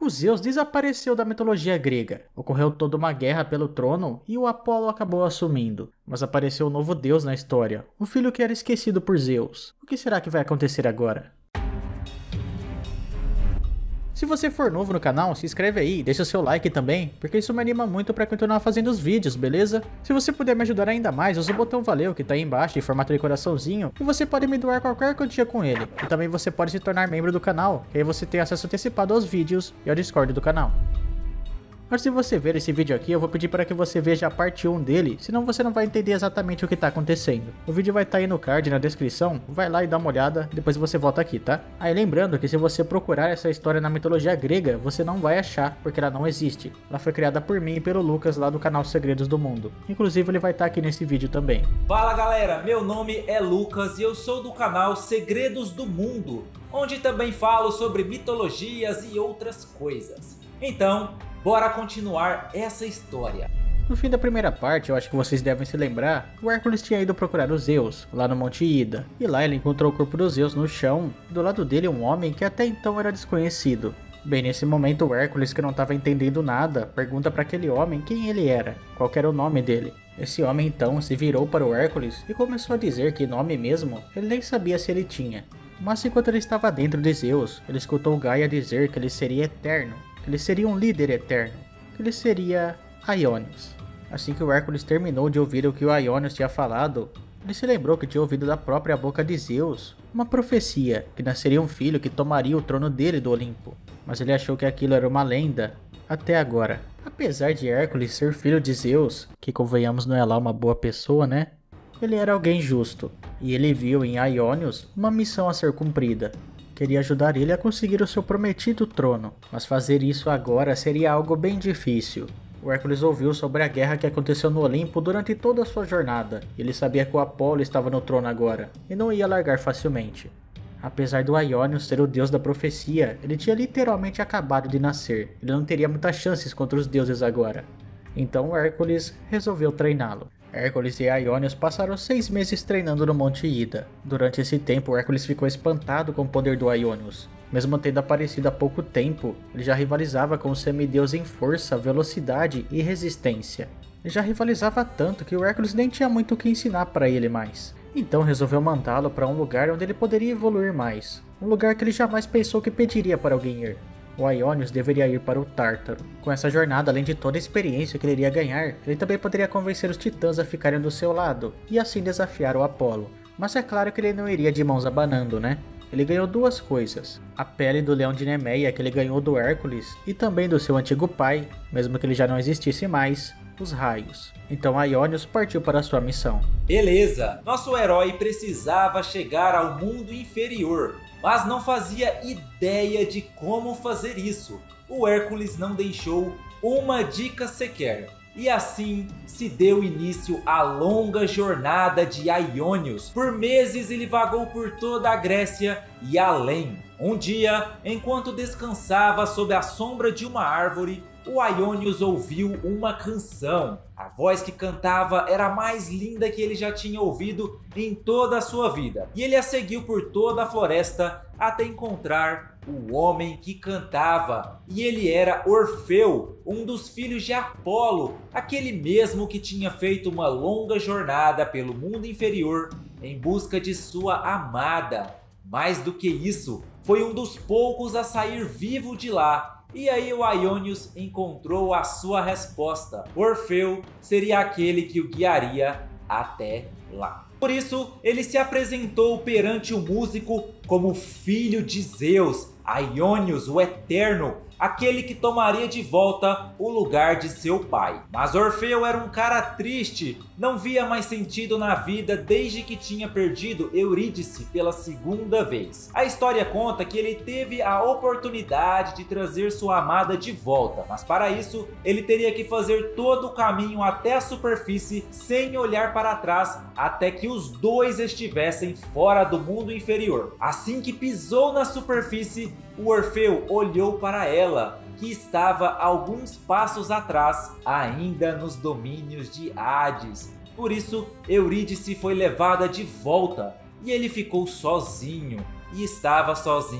O Zeus desapareceu da mitologia grega, ocorreu toda uma guerra pelo trono e o Apolo acabou assumindo. Mas apareceu um novo deus na história, um filho que era esquecido por Zeus. O que será que vai acontecer agora? Se você for novo no canal, se inscreve aí, deixa seu like também, porque isso me anima muito para continuar fazendo os vídeos, beleza? Se você puder me ajudar ainda mais, usa o botão valeu que tá aí embaixo em formato de coraçãozinho, e você pode me doar qualquer quantia com ele. E também você pode se tornar membro do canal, que aí você tem acesso antecipado aos vídeos e ao Discord do canal. Antes de você ver esse vídeo aqui, eu vou pedir para que você veja a parte 1 dele, senão você não vai entender exatamente o que está acontecendo. O vídeo vai estar aí no card, na descrição, vai lá e dá uma olhada, depois você volta aqui, tá? Aí lembrando que se você procurar essa história na mitologia grega, você não vai achar, porque ela não existe. Ela foi criada por mim e pelo Lucas lá do canal Segredos do Mundo. Inclusive ele vai estar aqui nesse vídeo também. Fala galera, meu nome é Lucas e eu sou do canal Segredos do Mundo, onde também falo sobre mitologias e outras coisas. Então, bora continuar essa história. No fim da primeira parte, eu acho que vocês devem se lembrar, o Hércules tinha ido procurar o Zeus, lá no Monte Ida. E lá ele encontrou o corpo do Zeus no chão, e do lado dele um homem que até então era desconhecido. Bem, nesse momento o Hércules, que não estava entendendo nada, pergunta para aquele homem quem ele era, qual era o nome dele. Esse homem então se virou para o Hércules e começou a dizer que nome mesmo ele nem sabia se ele tinha. Mas enquanto ele estava dentro de Zeus, ele escutou Gaia dizer que ele seria eterno. Ele seria um líder eterno, que ele seria Aionios. Assim que o Hércules terminou de ouvir o que o Aionios tinha falado, ele se lembrou que tinha ouvido da própria boca de Zeus uma profecia que nasceria um filho que tomaria o trono dele do Olimpo. Mas ele achou que aquilo era uma lenda, até agora. Apesar de Hércules ser filho de Zeus, que convenhamos não é lá uma boa pessoa, né? Ele era alguém justo, e ele viu em Aionios uma missão a ser cumprida. Queria ajudar ele a conseguir o seu prometido trono, mas fazer isso agora seria algo bem difícil. O Hércules ouviu sobre a guerra que aconteceu no Olimpo durante toda a sua jornada. Ele sabia que o Apolo estava no trono agora, e não ia largar facilmente. Apesar do Aionios ser o deus da profecia, ele tinha literalmente acabado de nascer. Ele não teria muitas chances contra os deuses agora. Então Hércules resolveu treiná-lo. Hércules e Aionios passaram 6 meses treinando no Monte Ida. Durante esse tempo, Hércules ficou espantado com o poder do Aionios. Mesmo tendo aparecido há pouco tempo, ele já rivalizava com o semideus em força, velocidade e resistência. Ele já rivalizava tanto que o Hércules nem tinha muito o que ensinar para ele mais. Então resolveu mandá-lo para um lugar onde ele poderia evoluir mais. Um lugar que ele jamais pensou que pediria para alguém ir. O Aionios deveria ir para o Tártaro. Com essa jornada, além de toda a experiência que ele iria ganhar, ele também poderia convencer os titãs a ficarem do seu lado, e assim desafiar o Apolo. Mas é claro que ele não iria de mãos abanando, né? Ele ganhou duas coisas: a pele do leão de Nemeia que ele ganhou do Hércules, e também do seu antigo pai, mesmo que ele já não existisse mais, os raios. Então Aionios partiu para a sua missão. Beleza, nosso herói precisava chegar ao mundo inferior, mas não fazia ideia de como fazer isso. O Hércules não deixou uma dica sequer. E assim se deu início à longa jornada de Aionios. Por meses ele vagou por toda a Grécia e além. Um dia, enquanto descansava sob a sombra de uma árvore, o Aionios ouviu uma canção. A voz que cantava era a mais linda que ele já tinha ouvido em toda a sua vida. E ele a seguiu por toda a floresta até encontrar o homem que cantava. E ele era Orfeu, um dos filhos de Apolo, aquele mesmo que tinha feito uma longa jornada pelo mundo inferior em busca de sua amada. Mais do que isso, foi um dos poucos a sair vivo de lá. E aí o Aionios encontrou a sua resposta. Orfeu seria aquele que o guiaria até lá. Por isso, ele se apresentou perante o músico como filho de Zeus, Aionios, o Eterno, aquele que tomaria de volta o lugar de seu pai. Mas Orfeu era um cara triste, não via mais sentido na vida desde que tinha perdido Eurídice pela segunda vez. A história conta que ele teve a oportunidade de trazer sua amada de volta, mas para isso ele teria que fazer todo o caminho até a superfície sem olhar para trás até que os dois estivessem fora do mundo inferior. Assim que pisou na superfície, o Orfeu olhou para ela, que estava alguns passos atrás, ainda nos domínios de Hades. Por isso, Eurídice foi levada de volta e ele ficou sozinho. E estava sozinho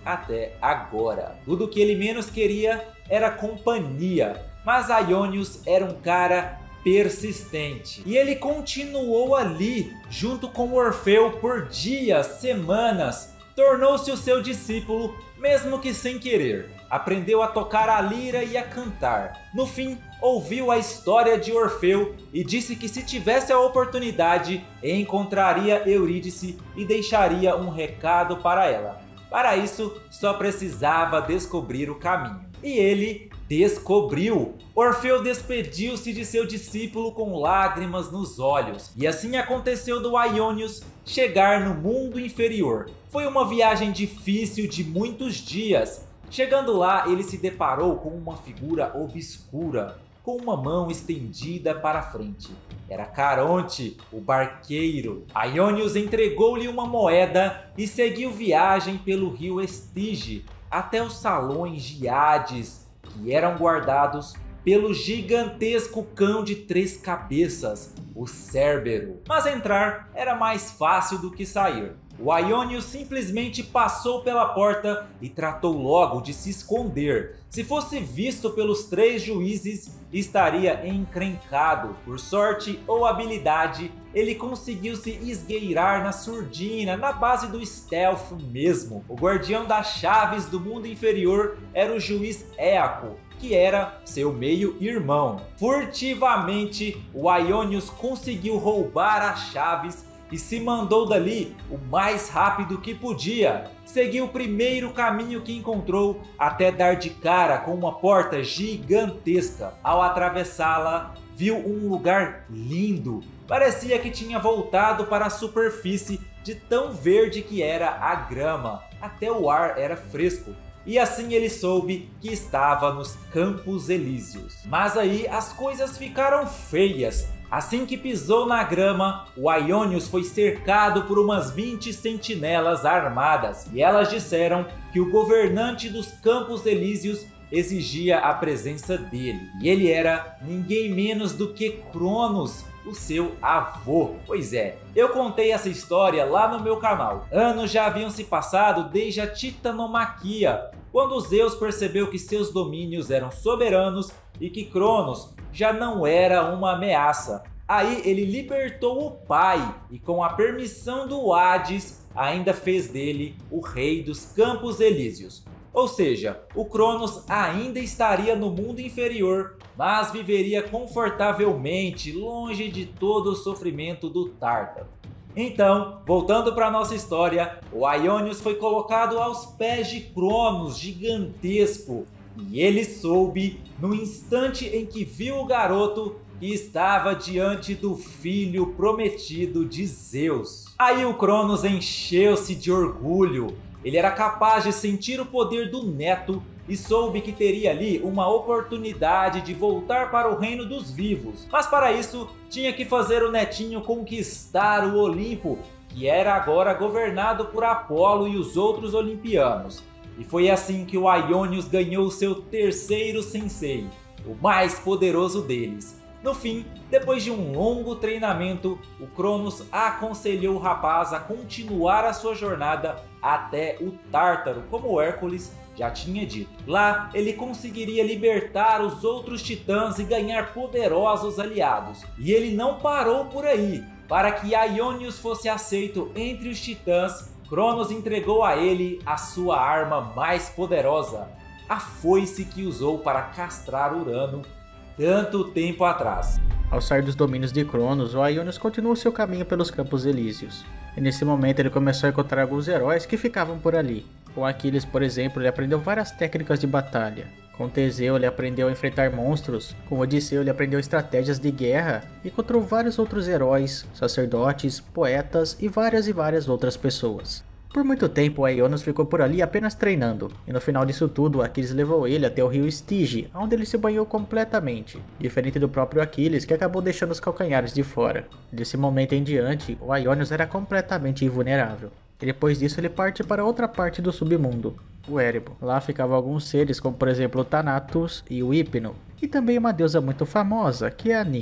até agora. Tudo que ele menos queria era companhia, mas Aionios era um cara persistente. E ele continuou ali, junto com Orfeu por dias, semanas. Tornou-se o seu discípulo, mesmo que sem querer. Aprendeu a tocar a lira e a cantar. No fim, ouviu a história de Orfeu e disse que se tivesse a oportunidade, encontraria Eurídice e deixaria um recado para ela. Para isso, só precisava descobrir o caminho. E ele descobriu. Orfeu despediu-se de seu discípulo com lágrimas nos olhos. E assim aconteceu do Aionios chegar no mundo inferior. Foi uma viagem difícil de muitos dias. Chegando lá, ele se deparou com uma figura obscura, com uma mão estendida para frente. Era Caronte, o barqueiro. Aionios entregou-lhe uma moeda e seguiu viagem pelo rio Estige até os salões de Hades, que eram guardados pelo gigantesco cão de 3 cabeças, o Cérbero. Mas entrar era mais fácil do que sair. O Aionios simplesmente passou pela porta e tratou logo de se esconder. Se fosse visto pelos 3 juízes, estaria encrencado. Por sorte ou habilidade, ele conseguiu se esgueirar na surdina, na base do stealth mesmo. O guardião das chaves do mundo inferior era o juiz Éaco, que era seu meio-irmão. Furtivamente, o Aionios conseguiu roubar as chaves e se mandou dali o mais rápido que podia. Seguiu o primeiro caminho que encontrou até dar de cara com uma porta gigantesca. Ao atravessá-la, viu um lugar lindo. Parecia que tinha voltado para a superfície de tão verde que era a grama. Até o ar era fresco. E assim ele soube que estava nos Campos Elíseos. Mas aí as coisas ficaram feias. Assim que pisou na grama, o Aionios foi cercado por umas 20 sentinelas armadas. E elas disseram que o governante dos Campos Elíseos exigia a presença dele. E ele era ninguém menos do que Cronos, o seu avô. Pois é, eu contei essa história lá no meu canal. Anos já haviam se passado desde a Titanomaquia, quando Zeus percebeu que seus domínios eram soberanos e que Cronos já não era uma ameaça. Aí ele libertou o pai e, com a permissão do Hades, ainda fez dele o rei dos Campos Elíseos. Ou seja, o Cronos ainda estaria no mundo inferior, mas viveria confortavelmente longe de todo o sofrimento do Tártaro. Então, voltando para nossa história, o Aionios foi colocado aos pés de Cronos gigantesco. E ele soube, no instante em que viu o garoto, que estava diante do filho prometido de Zeus. Aí o Cronos encheu-se de orgulho. Ele era capaz de sentir o poder do neto e soube que teria ali uma oportunidade de voltar para o reino dos vivos. Mas para isso, tinha que fazer o netinho conquistar o Olimpo, que era agora governado por Apolo e os outros olimpianos. E foi assim que o Aionios ganhou seu terceiro sensei, o mais poderoso deles. No fim, depois de um longo treinamento, o Cronos aconselhou o rapaz a continuar a sua jornada até o Tártaro, como Hércules já tinha dito. Lá, ele conseguiria libertar os outros titãs e ganhar poderosos aliados. E ele não parou por aí. Para que Aionios fosse aceito entre os titãs, Cronos entregou a ele a sua arma mais poderosa, a foice que usou para castrar Urano tanto tempo atrás. Ao sair dos domínios de Cronos, o Aionios continuou seu caminho pelos Campos Elíseos. E nesse momento ele começou a encontrar alguns heróis que ficavam por ali. Com Aquiles, por exemplo, ele aprendeu várias técnicas de batalha. Com Teseu ele aprendeu a enfrentar monstros. Com Odisseu ele aprendeu estratégias de guerra. E encontrou vários outros heróis, sacerdotes, poetas e várias outras pessoas. Por muito tempo, Aionios ficou por ali apenas treinando, e no final disso tudo, Aquiles levou ele até o rio Estige, onde ele se banhou completamente, diferente do próprio Aquiles, que acabou deixando os calcanhares de fora. Desse momento em diante, o Aionios era completamente invulnerável. E depois disso ele parte para outra parte do submundo, o Érebo. Lá ficavam alguns seres como por exemplo o Thanatos e o Hypno, e também uma deusa muito famosa, que é a Nyx.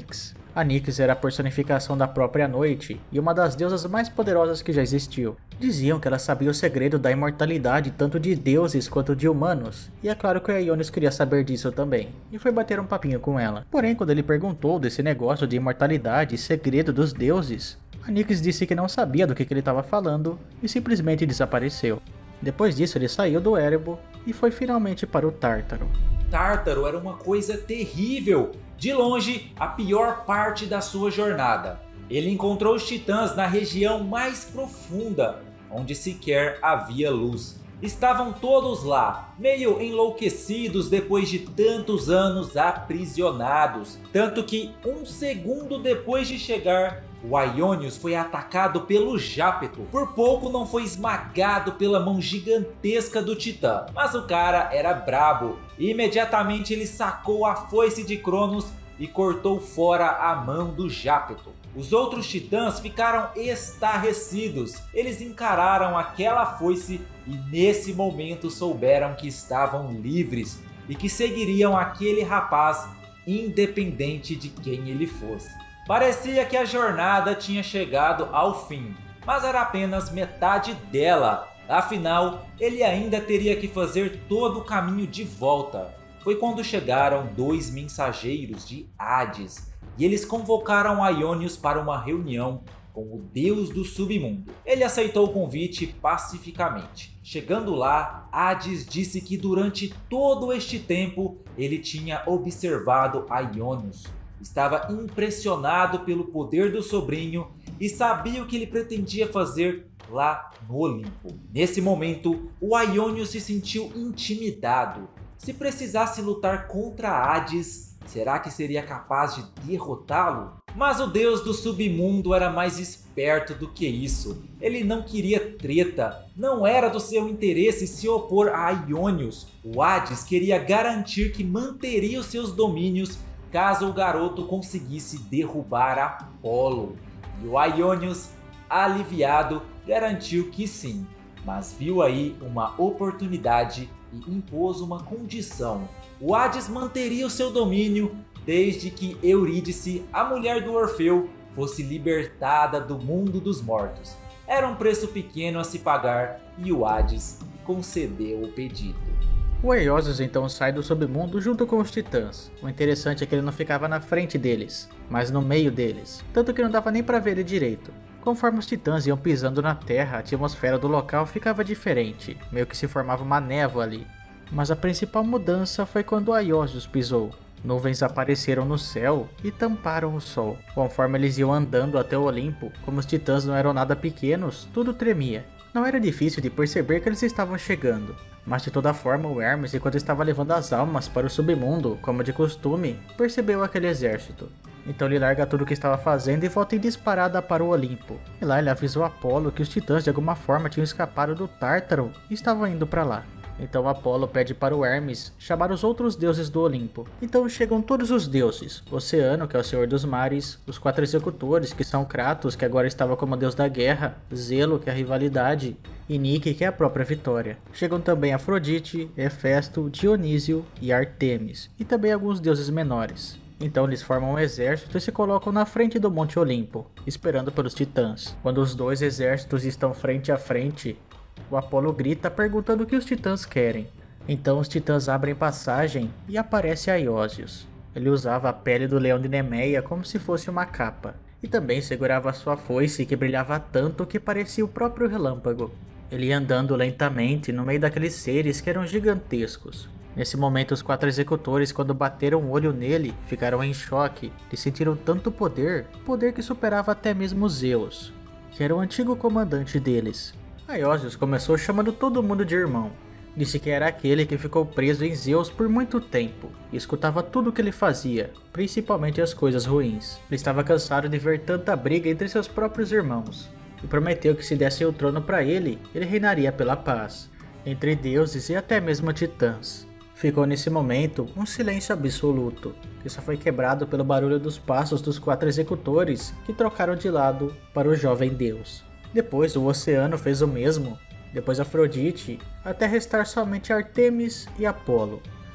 A Nyx era a personificação da própria noite e uma das deusas mais poderosas que já existiu. Diziam que ela sabia o segredo da imortalidade tanto de deuses quanto de humanos, e é claro que o Aionios queria saber disso também, e foi bater um papinho com ela. Porém, quando ele perguntou desse negócio de imortalidade e segredo dos deuses, a Nyx disse que não sabia do que ele estava falando e simplesmente desapareceu. Depois disso ele saiu do Erebo e foi finalmente para o Tártaro. Tártaro era uma coisa terrível, de longe a pior parte da sua jornada. Ele encontrou os titãs na região mais profunda, onde sequer havia luz. Estavam todos lá, meio enlouquecidos depois de tantos anos aprisionados. Tanto que um segundo depois de chegar, o Aionios foi atacado pelo Jápeto. Por pouco não foi esmagado pela mão gigantesca do titã. Mas o cara era brabo. Imediatamente ele sacou a foice de Cronos e cortou fora a mão do Jápeto. Os outros titãs ficaram estarrecidos. Eles encararam aquela foice e nesse momento souberam que estavam livres e que seguiriam aquele rapaz independente de quem ele fosse. Parecia que a jornada tinha chegado ao fim, mas era apenas metade dela. Afinal, ele ainda teria que fazer todo o caminho de volta. Foi quando chegaram dois mensageiros de Hades e eles convocaram Aionios para uma reunião com o deus do submundo. Ele aceitou o convite pacificamente. Chegando lá, Hades disse que durante todo este tempo ele tinha observado Aionios. Estava impressionado pelo poder do sobrinho e sabia o que ele pretendia fazer lá no Olimpo. Nesse momento, o Aionios se sentiu intimidado. Se precisasse lutar contra Hades, será que seria capaz de derrotá-lo? Mas o deus do submundo era mais esperto do que isso. Ele não queria treta, não era do seu interesse se opor a Aionios. O Hades queria garantir que manteria os seus domínios caso o garoto conseguisse derrubar Apolo. E o Aionios, aliviado, garantiu que sim, mas viu aí uma oportunidade e impôs uma condição. O Hades manteria o seu domínio desde que Eurídice, a mulher do Orfeu, fosse libertada do mundo dos mortos. Era um preço pequeno a se pagar e o Hades concedeu o pedido. O Aionios então sai do submundo junto com os titãs. O interessante é que ele não ficava na frente deles, mas no meio deles, tanto que não dava nem para ver ele direito. Conforme os titãs iam pisando na terra, a atmosfera do local ficava diferente, meio que se formava uma névoa ali. Mas a principal mudança foi quando Aionios pisou. Nuvens apareceram no céu e tamparam o sol. Conforme eles iam andando até o Olimpo, como os titãs não eram nada pequenos, tudo tremia. Não era difícil de perceber que eles estavam chegando, mas de toda forma o Hermes, enquanto estava levando as almas para o submundo, como de costume, percebeu aquele exército. Então ele larga tudo o que estava fazendo e volta em disparada para o Olimpo. E lá ele avisou Apolo que os titãs de alguma forma tinham escapado do Tártaro e estavam indo para lá. Então Apolo pede para o Hermes chamar os outros deuses do Olimpo. Então chegam todos os deuses, Oceano, que é o senhor dos mares, os 4 executores, que são Kratos, que agora estava como deus da guerra, Zelo, que é a rivalidade, e Nike, que é a própria vitória. Chegam também Afrodite, Hefesto, Dionísio e Artemis, e também alguns deuses menores. Então eles formam um exército e se colocam na frente do Monte Olimpo, esperando pelos titãs. Quando os dois exércitos estão frente a frente, o Apolo grita perguntando o que os titãs querem. Então os titãs abrem passagem e aparece Aionios. Ele usava a pele do leão de Nemeia como se fosse uma capa. E também segurava sua foice que brilhava tanto que parecia o próprio relâmpago. Ele ia andando lentamente no meio daqueles seres que eram gigantescos. Nesse momento os 4 executores, quando bateram o olho nele, ficaram em choque e sentiram tanto poder que superava até mesmo Zeus, que era o antigo comandante deles. Aionios começou chamando todo mundo de irmão. Disse que era aquele que ficou preso em Zeus por muito tempo e escutava tudo o que ele fazia, principalmente as coisas ruins. Ele estava cansado de ver tanta briga entre seus próprios irmãos e prometeu que se dessem o trono para ele, ele reinaria pela paz, entre deuses e até mesmo titãs. Ficou nesse momento um silêncio absoluto, que só foi quebrado pelo barulho dos passos dos 4 executores que trocaram de lado para o jovem deus. Depois o Oceano fez o mesmo, depois Afrodite, até restar somente Artemis e Apolo.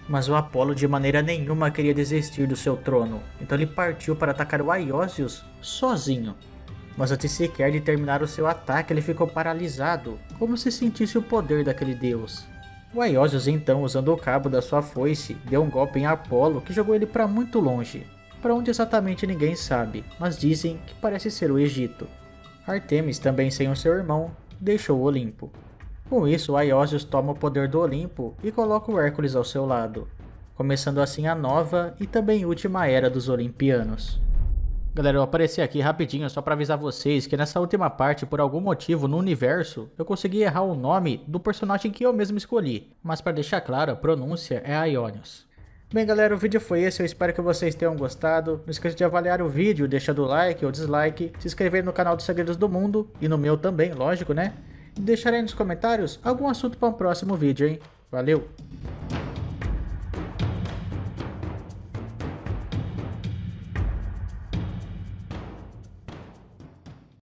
Mas o Apolo de maneira nenhuma queria desistir do seu trono, então ele partiu para atacar o Aiosius sozinho. Mas antes sequer de terminar o seu ataque, ele ficou paralisado, como se sentisse o poder daquele deus. O Aiosius então, usando o cabo da sua foice, deu um golpe em Apolo que jogou ele para muito longe. Para onde exatamente ninguém sabe, mas dizem que parece ser o Egito. Artemis, também sem o seu irmão, deixou o Olimpo. Com isso, o Aiosius toma o poder do Olimpo e coloca o Hércules ao seu lado, começando assim a nova e também última era dos Olimpianos. Galera, eu apareci aqui rapidinho só para avisar vocês que nessa última parte, por algum motivo no universo, eu consegui errar o nome do personagem que eu mesmo escolhi, mas para deixar claro, a pronúncia é Aionios. Bem galera, o vídeo foi esse, eu espero que vocês tenham gostado. Não esqueça de avaliar o vídeo, deixando o like ou dislike, se inscrever no canal dos Segredos do Mundo, e no meu também, lógico né? E deixar aí nos comentários algum assunto para um próximo vídeo, hein? Valeu!